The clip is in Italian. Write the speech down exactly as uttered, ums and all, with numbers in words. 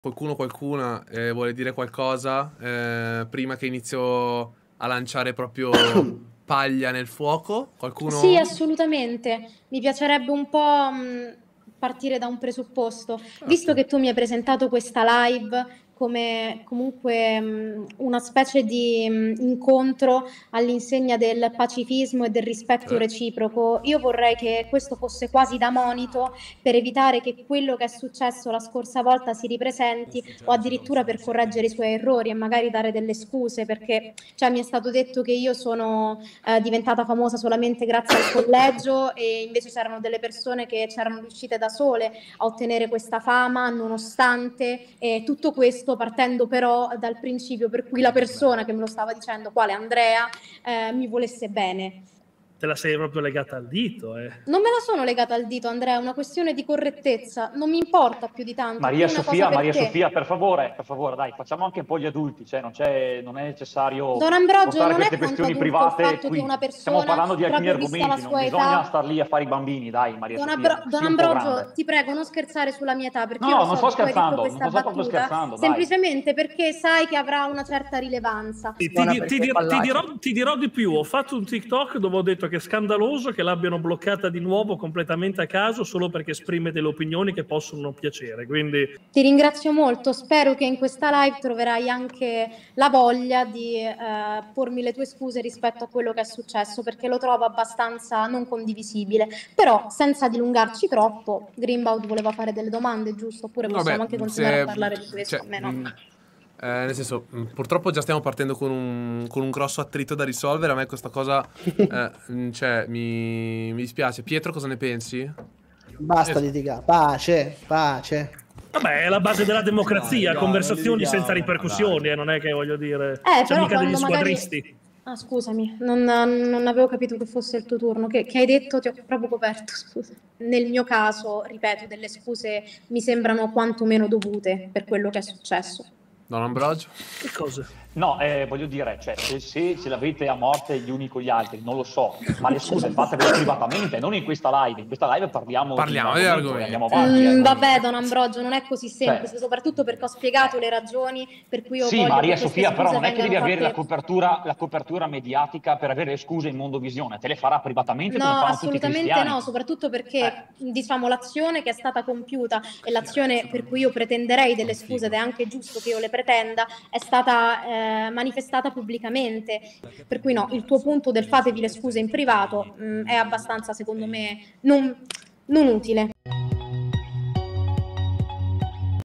Qualcuno, qualcuna eh, vuole dire qualcosa eh, prima che inizio a lanciare proprio paglia nel fuoco? Qualcuno? Sì, assolutamente. Mi piacerebbe un po' mh, partire da un presupposto. Visto che tu mi hai presentato questa live come comunque mh, una specie di mh, incontro all'insegna del pacifismo e del rispetto Sì. reciproco, io vorrei che questo fosse quasi da monito per evitare che quello che è successo la scorsa volta si ripresenti o addirittura per correggere i suoi errori e magari dare delle scuse, perché cioè, mi è stato detto che io sono eh, diventata famosa solamente grazie al collegio e invece c'erano delle persone che c'erano riuscite da sole a ottenere questa fama nonostante eh, tutto questo, partendo però dal principio per cui la persona che me lo stava dicendo, quale Andrea, eh, mi volesse bene. Te la sei proprio legata al dito, eh. Non me la sono legata al dito, Andrea, è una questione di correttezza, non mi importa più di tanto. Maria Più una Sofia, cosa per Maria te. Sofia, per favore, per favore, dai, facciamo anche un po' gli adulti, cioè non, c'è, non è necessario Don Ambrogio, portare non è queste tanto questioni adulto il private fatto qui. che una Stiamo persona, parlando di alcuni proprio vista la argomenti, non sua bisogna età... star lì a fare i bambini, dai, Maria Don, Sofia, Ambro- Don sii un po' Ambrogio, grande. ti prego, non scherzare sulla mia età, perché No, io no, lo non so sto che tu hai detto scherzando, questa non sto proprio battuta, scherzando, dai. semplicemente perché sai che avrà una certa rilevanza. Ti, ti, ti, ti, ti, dirò, ti dirò di più, ho fatto un TikTok dove ho detto che è scandaloso che l'abbiano bloccata di nuovo completamente a caso solo perché esprime delle opinioni che possono non piacere, quindi... Ti ringrazio molto, spero che in questa live troverai anche la voglia di eh, pormi le tue scuse rispetto a quello che è successo, perché lo trovo abbastanza non condivisibile. Però, senza dilungarci troppo, Greenbaud voleva fare delle domande, giusto? Oppure possiamo Vabbè, anche continuare se- a parlare di questo, cioè, a me no. mh, eh, nel senso, mh, purtroppo già stiamo partendo con un, con un grosso attrito da risolvere. A me questa cosa, eh, mh, cioè, mi, mi dispiace. Pietro, cosa ne pensi? Basta litigare, pace, pace. Vabbè, è la base della democrazia, Dai, conversazioni dai, senza dai, ripercussioni, dai. eh, non è che voglio dire... Eh, C'è però mica degli quando magari... squadristi. Ah, scusami, non, non avevo capito che fosse il tuo turno. Che, che hai detto? Ti ho proprio coperto, scusa. Nel mio caso, ripeto, delle scuse mi sembrano quantomeno dovute per quello che è successo. Don Ambrogio? Che cosa? No, eh, voglio dire, cioè, se, se ce l'avete a morte gli uni con gli altri, non lo so, ma le scuse fatevele privatamente, non in questa live. In questa live parliamo, Parliamo di degli un argomenti. andiamo avanti. Mm, eh. vabbè, Don Ambrogio, non è così semplice, Cioè, soprattutto perché ho spiegato le ragioni per cui io sì, voglio Maria che queste Sofia, però scuse non è che devi vengano avere la fatte... copertura, la copertura mediatica per avere le scuse in Mondovisione, te le farà privatamente No, come fanno tutti i assolutamente cristiani. no, soprattutto perché Eh. diciamo l'azione che è stata compiuta e l'azione per cui io pretenderei delle scuse, ed è anche giusto che io le pretenda, è stata eh, manifestata pubblicamente. Per cui no, il tuo punto del fatevi le scuse in privato mh, è abbastanza, secondo me, non, non utile.